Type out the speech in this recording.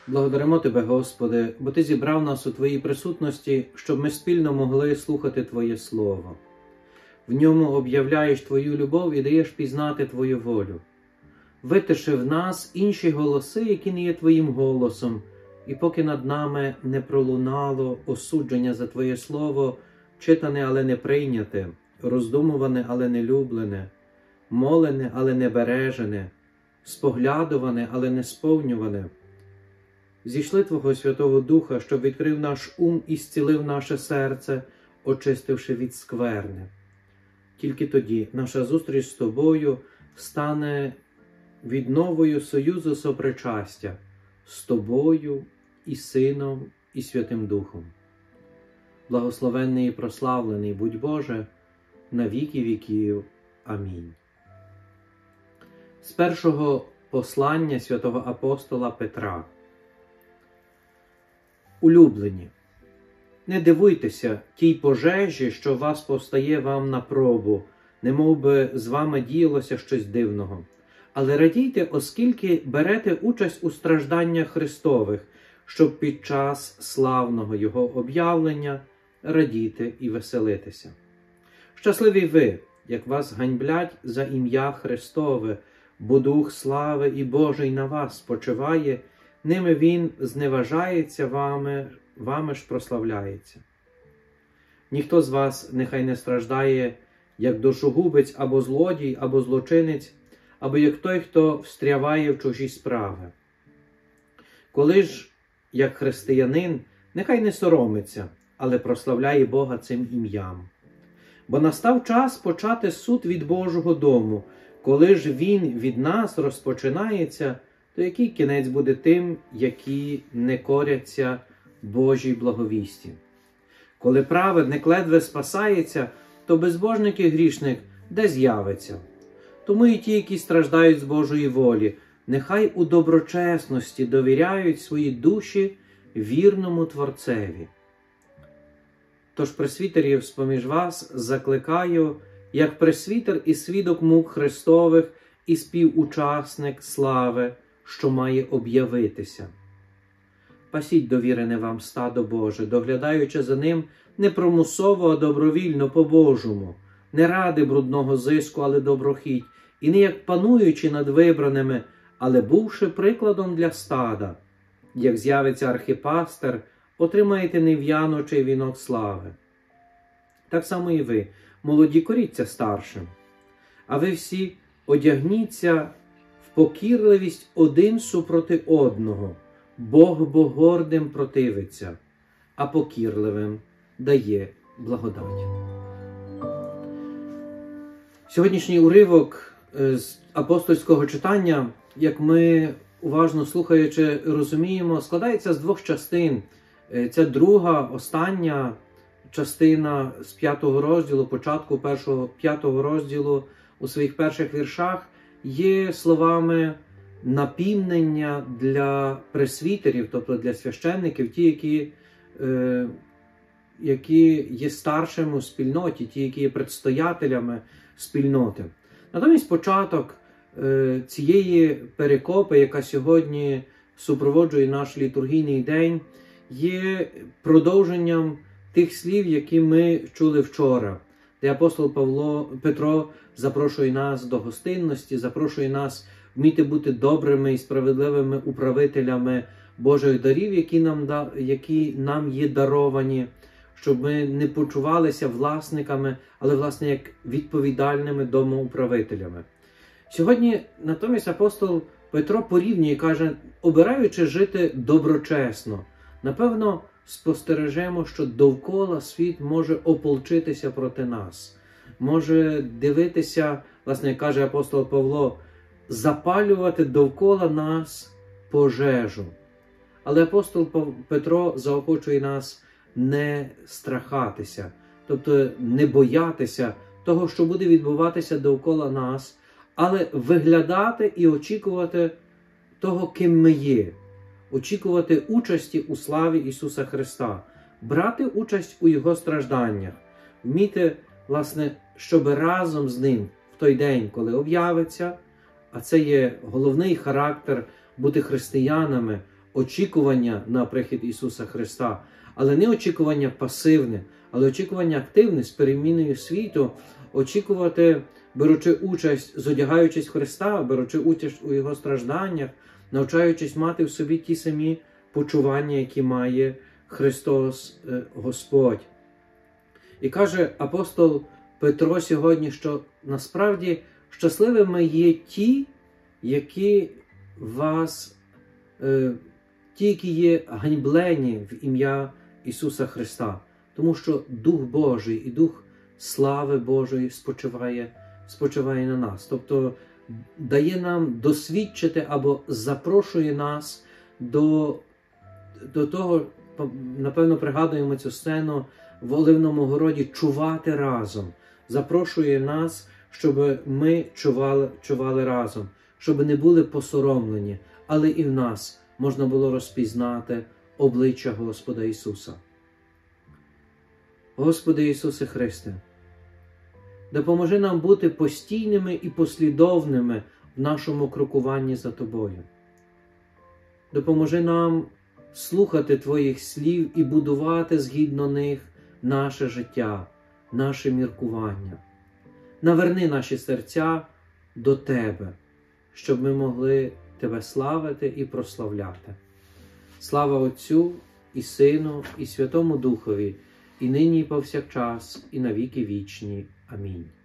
Благодаримо Тебе, Господи, бо Ти зібрав нас у Твоїй присутності, щоб ми спільно могли слухати Твоє Слово. В ньому об'являєш Твою любов і даєш пізнати Твою волю. Витиши в нас інші голоси, які не є Твоїм голосом, і поки над нами не пролунало осудження за Твоє Слово, читане, але не прийняте, роздумуване, але не люблене, молене, але не бережене, споглядуване, але не сповнюване. Зійшли Твого Святого Духа, щоб відкрив наш ум і зцілив наше серце, очистивши від скверни. Тільки тоді наша зустріч з Тобою стане відновою союзу сопричастя з Тобою і Сином і Святим Духом. Благословенний і прославлений будь Боже, на віки віків. Амінь. З першого послання святого апостола Петра. Улюблені, не дивуйтеся тій пожежі, що вас повстає вам на пробу, немов би з вами діялося щось дивного. Але радійте, оскільки берете участь у стражданнях Христових, щоб під час славного Його об'явлення радіти і веселитися. Щасливі ви, як вас ганьблять за ім'я Христове, бо Дух слави і Божий на вас спочиває, ними Він зневажається вами ж прославляється. Ніхто з вас нехай не страждає, як душогубець або злодій, або злочинець, або як той, хто встряває в чужі справи. Коли ж, як християнин, нехай не соромиться, але прославляє Бога цим ім'ям. Бо настав час почати суд від Божого дому. Коли ж він від нас розпочинається, то який кінець буде тим, які не коряться Божій благовісті? Коли праведник ледве спасається, то безбожник і грішник де з'явиться? Тому і ті, які страждають з Божої волі, нехай у доброчесності довіряють свої душі вірному Творцеві. Тож пресвітерів з-поміж вас закликаю, як пресвітер і свідок мук Христових і співучасник слави, що має об'явитися. Пасіть довірене вам стадо Боже, доглядаючи за ним не примусово, а добровільно по-божому, не ради брудного зиску, але доброхіть, і не як пануючи над вибраними, але бувши прикладом для стада. Як з'явиться архипастер, отримаєте нев'яночий вінок слави. Так само і ви, молоді, коріться старшим. А ви всі одягніться в покірливість один супроти одного. Бог бо гордим противиться, а покірливим дає благодать. Сьогоднішній уривок з апостольського читання, як ми уважно слухаючи, розуміємо, складається з двох частин. Ця друга, остання частина з 5-го розділу, початку 5-го розділу у своїх перших віршах є словами напівнення для пресвітерів, тобто для священників, ті, які є старшими у спільноті, ті, які є предстоятелями спільноти. Натомість початок цієї перикопи, яка сьогодні супроводжує наш літургійний день, є продовженням тих слів, які ми чули вчора, де апостол Петро запрошує нас до гостинності, запрошує нас вміти бути добрими і справедливими управителями Божих дарів, які нам є даровані, щоб ми не почувалися власниками, але, власне, як відповідальними домоуправителями. Сьогодні, натомість, апостол Петро порівнює і каже, обираючи жити доброчесно, напевно, спостережемо, що довкола світ може ополчитися проти нас, може дивитися, власне, як каже апостол Павло, запалювати довкола нас пожежу. Але апостол Петро заохочує нас не страхатися, тобто не боятися того, що буде відбуватися довкола нас, але виглядати і очікувати того, ким ми є, очікувати участі у славі Ісуса Христа, брати участь у Його стражданнях, вміти, власне, щоб разом з Ним в той день, коли об'явиться, а це є головний характер бути християнами, очікування на прихід Ісуса Христа, але не очікування пасивне, але очікування активне з переміною світу, очікувати, беручи участь, зодягаючись в Христа, беручи участь у Його стражданнях, навчаючись мати в собі ті самі почування, які має Христос Господь. І каже апостол Петро сьогодні, що насправді щасливими є ті, які які є ганьблені в ім'я Ісуса Христа. Тому що Дух Божий і Дух слави Божої спочиває на нас. Тобто дає нам досвідчити або запрошує нас до того, напевно, пригадуємо цю сцену в Оливному городі, чувати разом. Запрошує нас, щоб ми чували разом, щоб не були посоромлені, але і в нас можна було розпізнати обличчя Господа Ісуса. Господи Ісусе Христе, допоможи нам бути постійними і послідовними в нашому крокуванні за Тобою. Допоможи нам слухати Твоїх слів і будувати згідно них наше життя, наше міркування. Наверни наші серця до Тебе, щоб ми могли Тебе славити і прославляти. Слава Отцю і Сину, і Святому Духові, і нині, і повсякчас, і на віки вічні. Амінь.